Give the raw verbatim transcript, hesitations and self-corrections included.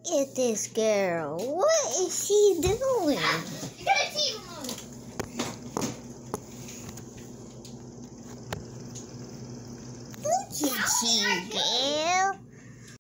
at this girl. What is she doing? Look at you, girl.